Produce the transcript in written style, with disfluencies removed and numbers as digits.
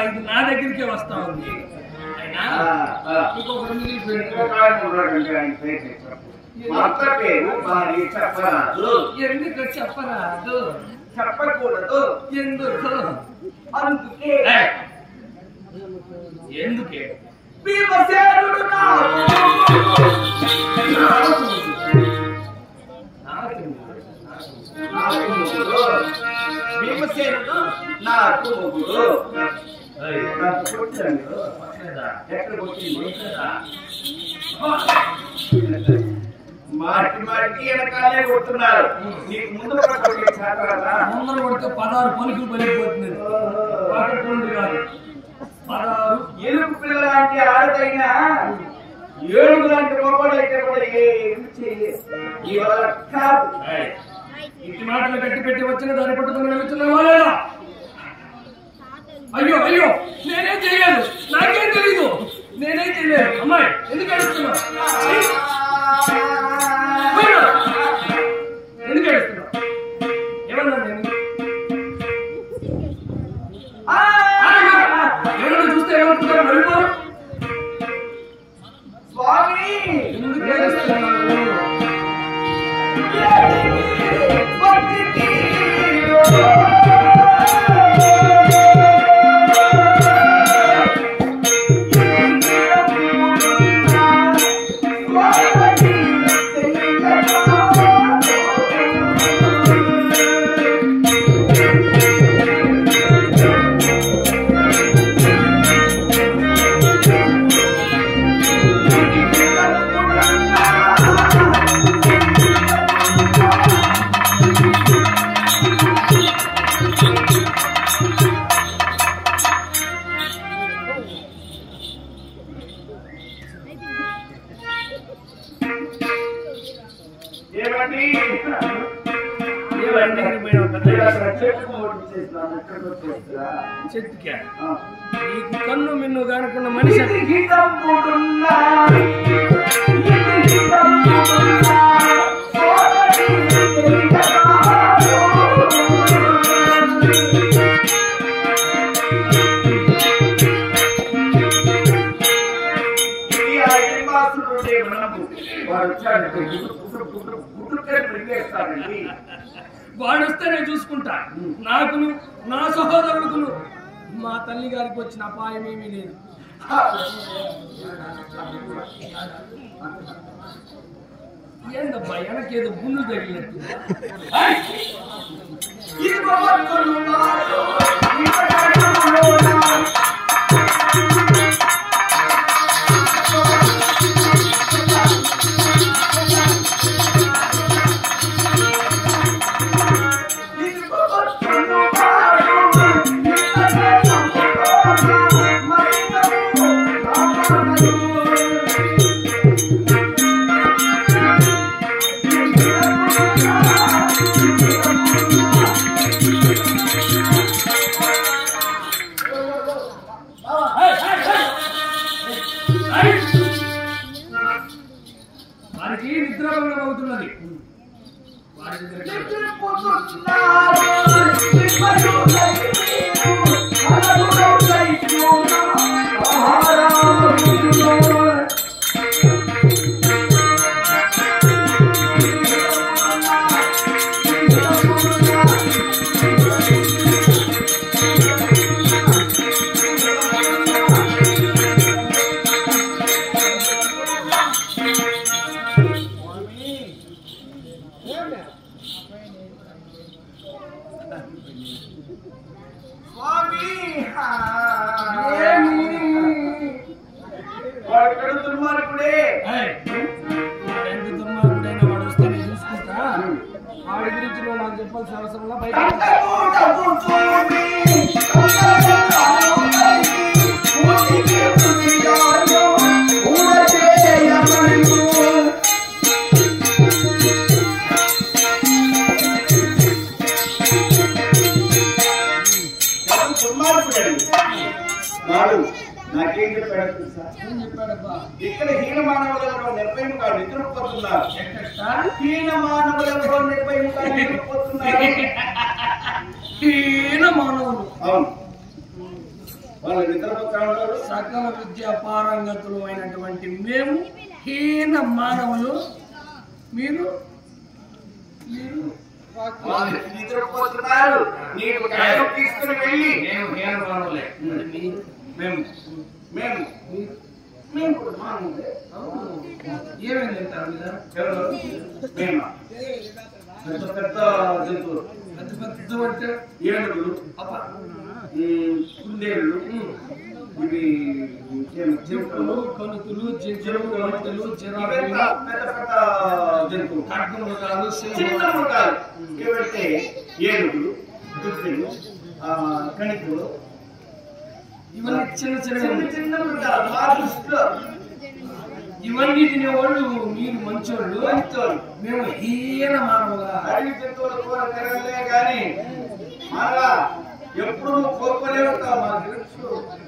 ఇది నా దగ్గరికే వస్తా ఉంది. ఇంకొకరు ఎందుకు చెప్పరాదు? చెప్పకూడదు. ఎందుకు? అందుకే. ఎందుకే? భీమసేనుడు భీమసేనుడు నాకు మొగుడు. మాటి మాటికి వెనకాలే కొడుతున్నారు. నీకు ముందు ముందర కొడితే 16 పలుకులు పలిగిపోతుంది. ఎలుగు పిల్ల లాంటి ఆడదైనా ఏడుగు లాంటి రూపాయలు అయితే కూడా ఏమి చేయలేదు. కాదు. ఇంటి మాటలు కట్టి పెట్టి వచ్చిన దాన్ని పట్టుకుని వెళ్తున్న వాళ్ళేనా? అయ్యో అయ్యో, నేనేం చేయలేదు, నాకేం తెలీదు, నేనేం చేయలేదు. అమ్మాయి ఎందుకు ఏడుస్తున్నా? ఎందుకు ఏడుస్తున్నా? ఏమన్నా నేను ఎవరన్నా చూస్తే ఏమనుకుంటారు? వెళ్ళిపోరు. స్వామి ఎందుకు ఏడుస్తున్నాను? చెట్టుకే నీకు కన్ను మిన్ను కానుకున్న మనిషి వాడు వస్తే నేను చూసుకుంటా. నాకును నా సహోదరుడుకును మా తల్లి గారికి వచ్చిన అపాయం ఏమీ లేదు. ఏందబ్బా వెనకేదో గుండు తగిలినట్టు? వారికి నిద్రాభంగం అవుతున్నది. దుర్మార్గుడే. ఎంత దుర్మార్గుడైనా వాడు వస్తే నేను చూసుకుంటా. వాడి గురించి నాకు చెప్పాల్సిన అవసరంలో బయట వాడు నాకేం చెప్పాడు తెలుసా? ఇక్కడ హీన మానవులలో నిర్భయముగా నిద్రపోతున్నారు. హీన మానవులలో నిర్భయముగా నిద్రపోతున్నారు. హీన మానవులు. అవును. వాళ్ళు నిద్రపోతా ఉంటారు. సకల విద్యా పారంగతులు అయినటువంటి మేము హీన మానవులు, మీరు మీరు వాళ్ళు నిద్రపోతున్నారు. నీకు టైం తీసుకుని వెళ్ళి మేము హీన మానవులే. మేము మేము మీరు మేము కూడా మానవులే. ఏమేమి తింటారు మీరు? ఎవరు? మేము పెద్ద పెద్ద జంతువులు, పెద్ద పెద్ద అంటే ఏనుగులు, అప్ప కుందేళ్ళు, ఇవి జింకలు, కనుతులు, జింకలు, వంటలు, పెద్ద పెద్ద జంతువులు, ఖడ్గమృగాలు, చిన్న మృగాలు ఏమంటే ఏనుగులు, దుప్పెలు, కణికులు, ఇవన్నీ చిన్న చిన్న చిన్న చిన్న మృగాలు. మా దృష్టిలో ఇవన్నీ తినేవాళ్ళు మీరు మంచోళ్ళు, మంచోళ్ళు. మేము హీన మానవులా. అడవి జంతువుల కూర తినలే కానీ మరలా ఎప్పుడు నువ్వు కోరుకునే ఉంటావు. మాకు తెలుసు